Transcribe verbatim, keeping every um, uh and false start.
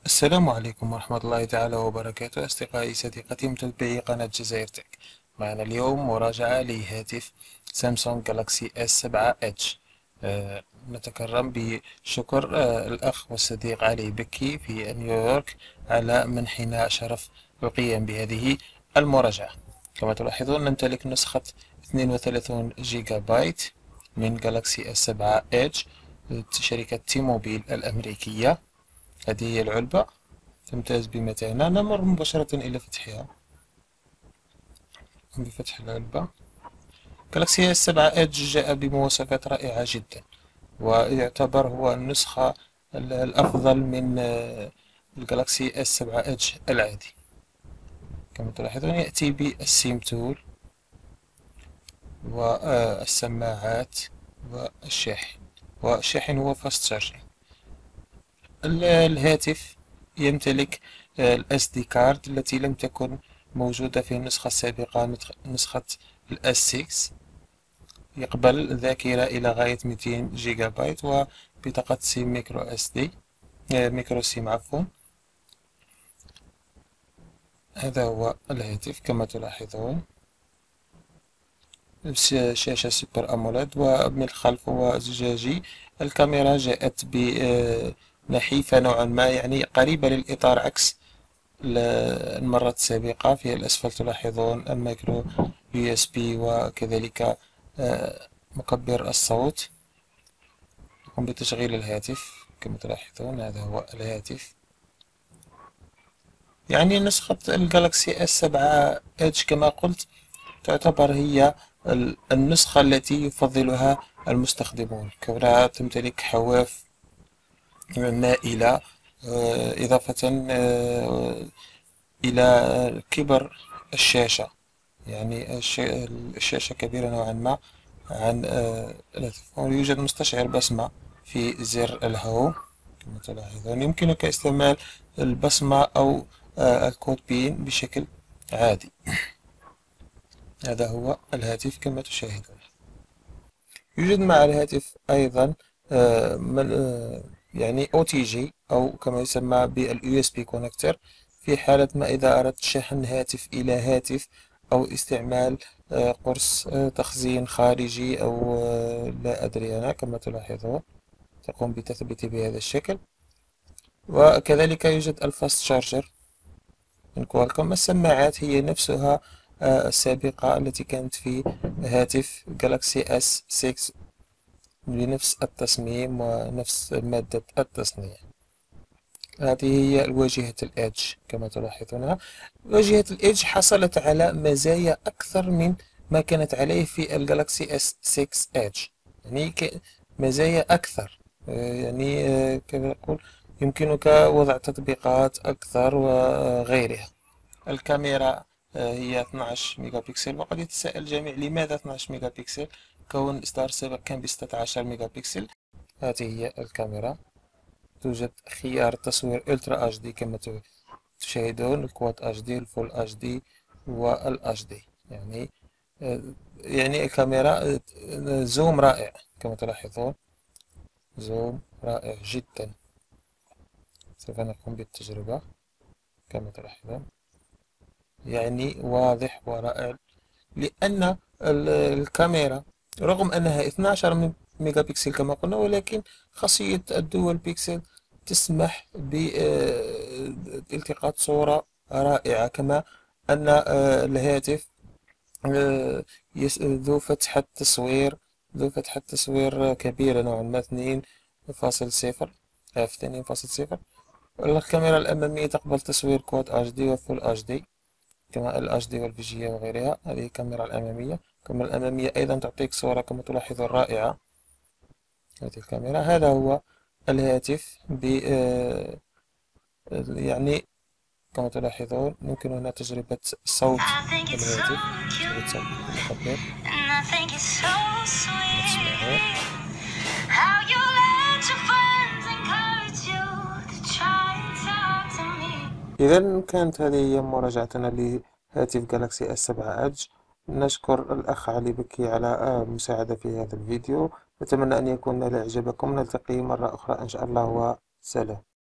السلام عليكم ورحمة الله تعالى وبركاته. أصدقائي صديقتي متابعي قناة جزائر تك، معنا اليوم مراجعة لهاتف سامسونج جالاكسي اس سبعة اتش. آه نتكرم بشكر آه الأخ والصديق علي بكي في نيويورك على منحنا شرف القيام بهذه المراجعة. كما تلاحظون نمتلك نسخة اثنين وثلاثين جيجا بايت من جالاكسي اس سبعة اتش، شركة تيموبيل الأمريكية. هذه هي العلبة، تمتاز بمتانة. نمر مباشرة إلى فتحها. بفتح العلبة، جالاكسي اس سبعة اتش جاء بمواصفات رائعة جدا، ويعتبر هو النسخة الأفضل من الجالاكسي اس سبعة اتش العادي. كما تلاحظون يأتي بالسيم تول والسماعات والشاحن، والشاحن هو فاست شارجنج. الهاتف يمتلك الاس دي كارد التي لم تكن موجودة في النسخة السابقة، نسخة الاس ستة. يقبل ذاكرة إلى غاية مئتين جيجا بايت، وبطاقة سيم ميكرو اس دي ميكرو سيم عفوا. هذا هو الهاتف كما تلاحظون، شاشة سوبر أموليد، ومن الخلف هو زجاجي. الكاميرا جاءت بنحيفة نوعا ما، يعني قريبة للإطار عكس المرة السابقة. في الأسفل تلاحظون المايكرو يو اس بي، وكذلك مكبر الصوت. نقوم بتشغيل الهاتف. كما تلاحظون هذا هو الهاتف، يعني نسخة الجالاكسي اس سبعة اتش كما قلت تعتبر هي النسخة التي يفضلها المستخدمون، كونها تمتلك حواف مائلة، إضافة إلى كبر الشاشة. يعني الشاشة كبيرة نوعا ما عن الهاتف. يوجد مستشعر بصمة في زر الهوم كما تلاحظون. يمكنك استعمال البصمة أو الكود بين بشكل عادي. هذا هو الهاتف كما تشاهدون. يوجد مع الهاتف أيضا يعني او تي جي، أو كما يسمى باليو اس بي كونكتر، في حالة ما إذا أردت شحن هاتف إلى هاتف، أو استعمال قرص تخزين خارجي، أو لا أدري أنا. كما تلاحظون تقوم بتثبيته بهذا الشكل. وكذلك يوجد الفاست شارجر من كوالكوم. السماعات هي نفسها السابقة التي كانت في هاتف جالاكسي اس ستة، بنفس التصميم ونفس مادة التصنيع. هذه هي الواجهة الإدج كما تلاحظونها. واجهة الإدج حصلت على مزايا أكثر من ما كانت عليه في الجالاكسي اس ستة إدج، يعني مزايا أكثر. يعني كما نقول يمكنك وضع تطبيقات أكثر وغيرها. الكاميرا هي اثناعش ميجا بكسل، وقد يتساءل الجميع لماذا اثناعش ميجا بكسل كون الإصدار السابق كان بستة عشر ميجا بكسل. هذه هي الكاميرا. توجد خيار تصوير الترا اتش دي كما تشاهدون، الكواد اتش دي، الفول اتش دي، والاتش دي. يعني يعني الكاميرا زوم رائع كما تلاحظون، زوم رائع جدا. سوف نقوم بالتجربة. كما تلاحظون يعني واضح ورائع، لأن الكاميرا رغم أنها اثنا عشر ميجا بكسل كما قلنا، ولكن خاصية الدول بيكسل تسمح بالتقاط صورة رائعة. كما أن الهاتف ذو فتحة تصوير ذو فتحة تصوير كبيرة نوعا ما، اثنين فاصل صفر اف اثنين فاصل صفر. الكاميرا الأمامية تقبل تصوير كواد اتش دي وفول اتش دي، كما ال اتش دي والفيجيا وغيرها. هذه الكاميرا الأمامية. الكاميرا الأمامية أيضا تعطيك صورة كما تلاحظون رائعة. هذه الكاميرا. هذا هو الهاتف ب يعني كما تلاحظون يمكن هنا تجربة صوت الهاتف، تجربة صوت المخبر. تسمعون. إذا كانت هذه هي مراجعتنا لهاتف جالاكسي اس سبعة اتش. نشكر الأخ علي بكي على المساعدة في هذا الفيديو. نتمنى أن يكون نال إعجابكم. نلتقي مرة أخرى إن شاء الله، وسلام.